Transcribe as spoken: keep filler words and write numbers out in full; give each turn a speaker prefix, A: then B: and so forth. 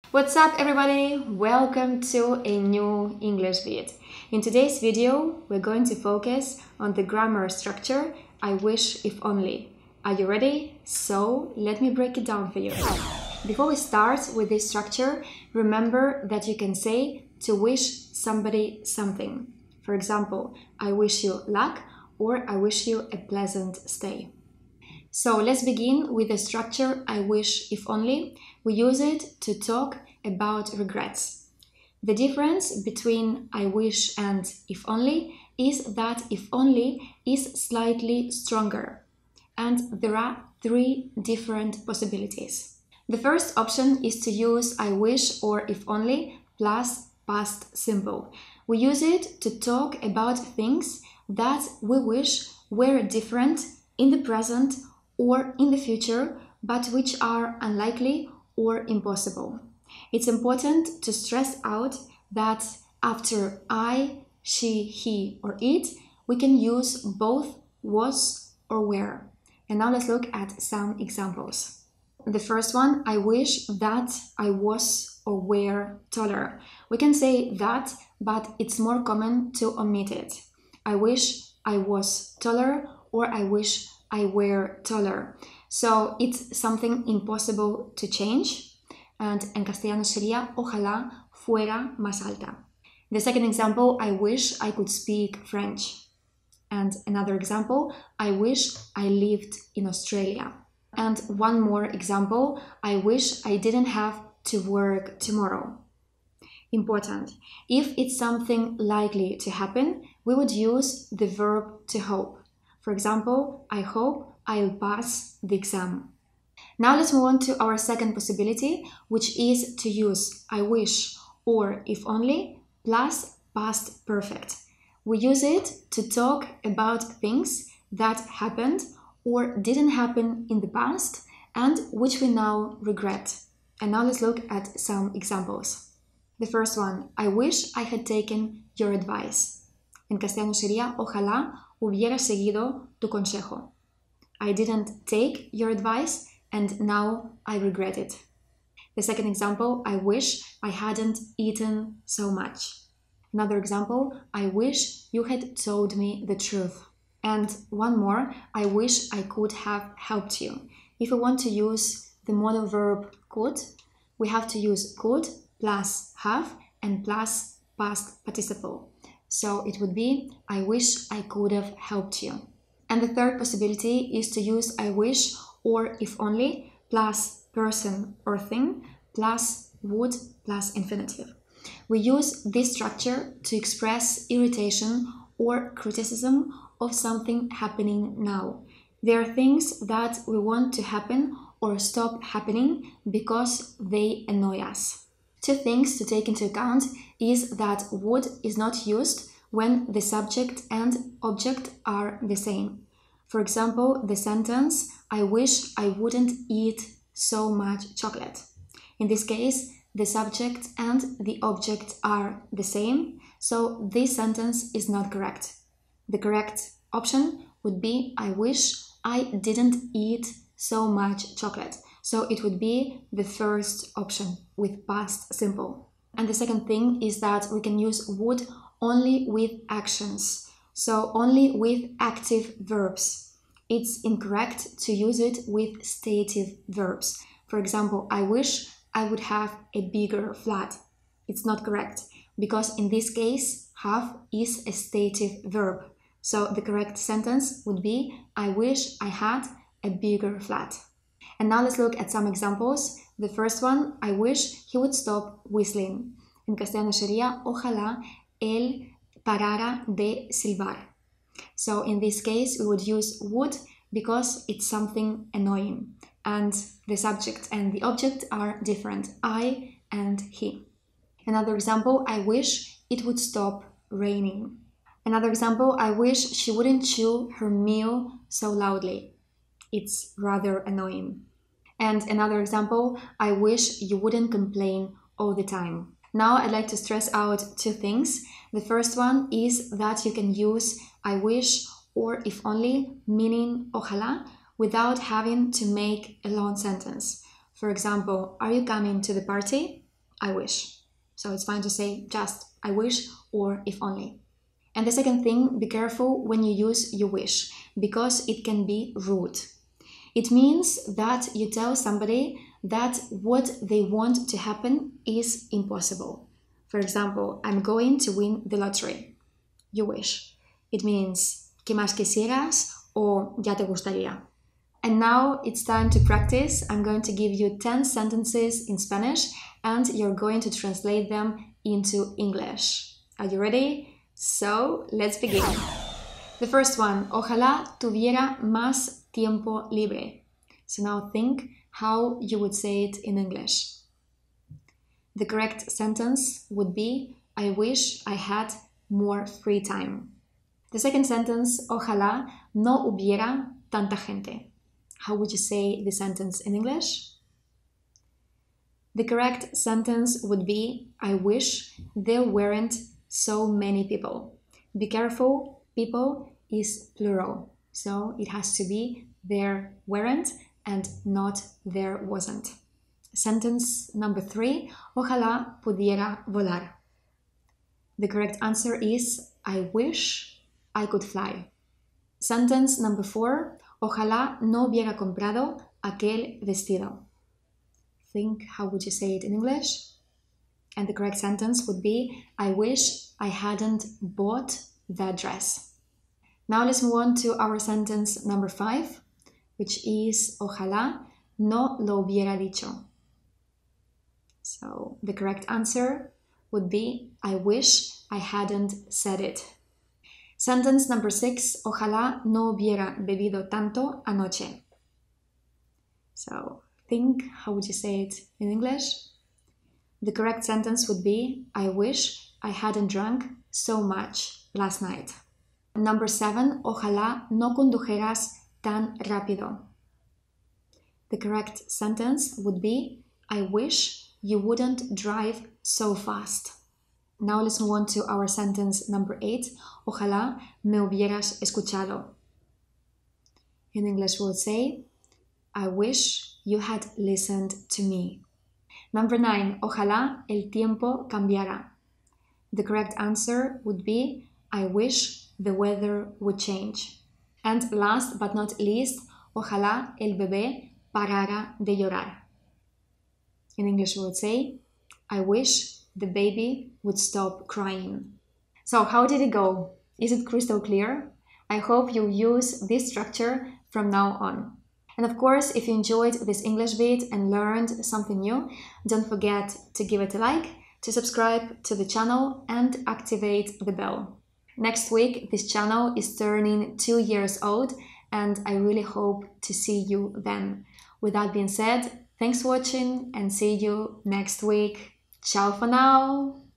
A: What's up everybody? Welcome to a new English vid. In today's video, we're going to focus on the grammar structure I wish if only. Are you ready? So let me break it down for you. Before we start with this structure, remember that you can say to wish somebody something. For example, I wish you luck or I wish you a pleasant stay. So let's begin with the structure I wish if only. We use it to talk about regrets. The difference between I wish and if only is that if only is slightly stronger. And there are three different possibilities. The first option is to use I wish or if only plus past simple. We use it to talk about things that we wish were different in the present or in the future, but which are unlikely or impossible. It's important to stress out that after I, she, he, or it, we can use both was or were. And now let's look at some examples. The first one, I wish that I was or were taller. We can say that, but it's more common to omit it. I wish I was taller or I wish I were taller. So it's something impossible to change. And en castellano sería ojalá fuera más alta. The second example, I wish I could speak French. And another example, I wish I lived in Australia. And one more example, I wish I didn't have to work tomorrow. Important. If it's something likely to happen, we would use the verb to hope. For example, I hope I'll pass the exam. Now let's move on to our second possibility, which is to use I wish or if only plus past perfect. We use it to talk about things that happened or didn't happen in the past and which we now regret. And now let's look at some examples. The first one, I wish I had taken your advice. En castellano sería ojalá hubiera seguido tu consejo. I didn't take your advice and now I regret it. The second example, I wish I hadn't eaten so much. Another example, I wish you had told me the truth. And one more, I wish I could have helped you. If we want to use the modal verb could, we have to use could plus have and plus past participle. So it would be, I wish I could have helped you. And the third possibility is to use I wish or if only plus person or thing plus would plus infinitive. We use this structure to express irritation or criticism of something happening now. There are things that we want to happen or stop happening because they annoy us. Two things to take into account is that would is not used when the subject and object are the same. For example, the sentence, I wish I wouldn't eat so much chocolate. In this case, the subject and the object are the same, so this sentence is not correct. The correct option would be, I wish I didn't eat so much chocolate. So it would be the first option with past simple. And the second thing is that we can use would only with actions, so only with active verbs. It's incorrect to use it with stative verbs. For example, I wish I would have a bigger flat. It's not correct because in this case, have is a stative verb. So the correct sentence would be, I wish I had a bigger flat. And now let's look at some examples. The first one, I wish he would stop whistling. En castellano sería, ojalá él parara de silbar. So in this case, we would use would because it's something annoying. And the subject and the object are different, I and he. Another example, I wish it would stop raining. Another example, I wish she wouldn't chew her meal so loudly. It's rather annoying. And another example, I wish you wouldn't complain all the time. Now I'd like to stress out two things. The first one is that you can use I wish or if only, meaning ojalá, without having to make a long sentence. For example, are you coming to the party? I wish. So it's fine to say just I wish or if only. And the second thing, be careful when you use you wish, because it can be rude. It means that you tell somebody that what they want to happen is impossible. For example, I'm going to win the lottery. You wish. It means, ¿qué más quisieras? Or ya te gustaría. And now it's time to practice. I'm going to give you ten sentences in Spanish and you're going to translate them into English. Are you ready? So, let's begin. The first one, ojalá tuviera más tiempo libre. So now think how you would say it in English. The correct sentence would be, I wish I had more free time. The second sentence, ojalá no hubiera tanta gente. How would you say the sentence in English? The correct sentence would be, I wish there weren't so many people. Be careful, people is plural, so it has to be there weren't and not there wasn't. Sentence number three, ojalá pudiera volar. The correct answer is, I wish I could fly. Sentence number four, ojalá no hubiera comprado aquel vestido. Think, how would you say it in English? And the correct sentence would be, I wish I hadn't bought that dress. Now let's move on to our sentence number five, which is, ojalá no lo hubiera dicho. So the correct answer would be, I wish I hadn't said it. Sentence number six, ojalá no hubiera bebido tanto anoche. So think, how would you say it in English? The correct sentence would be, I wish I hadn't drunk so much last night. Number seven, ojalá no condujeras tan rápido. The correct sentence would be, I wish you wouldn't drive so fast. Now let's move on to our sentence number eight, ojalá me hubieras escuchado. In English we'll say, I wish you had listened to me. Number nine, ojalá el tiempo cambiara. The correct answer would be, I wish the weather would change. And last but not least, ojalá el bebé parara de llorar. In English we would say, I wish the baby would stop crying. So how did it go? Is it crystal clear? I hope you use this structure from now on. And of course, if you enjoyed this English bit and learned something new, don't forget to give it a like, to subscribe to the channel and activate the bell. Next week, this channel is turning two years old and I really hope to see you then. With that being said, thanks for watching and see you next week. Ciao for now!